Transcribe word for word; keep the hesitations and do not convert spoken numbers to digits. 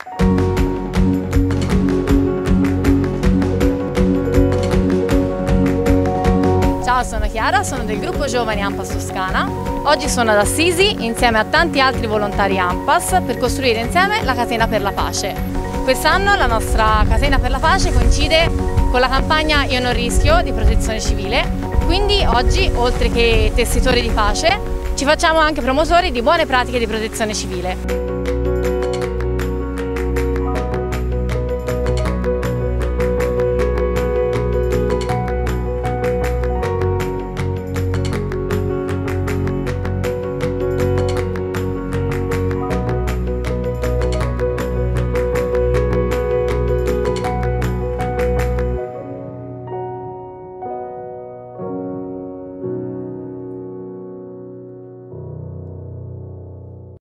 Ciao, sono Chiara, sono del gruppo Giovani ANPAS Toscana. Oggi sono ad Assisi insieme a tanti altri volontari ANPAS per costruire insieme la Catena per la Pace. Quest'anno la nostra Catena per la Pace coincide con la campagna Io non rischio di Protezione Civile, quindi oggi, oltre che tessitori di pace, ci facciamo anche promotori di buone pratiche di protezione civile.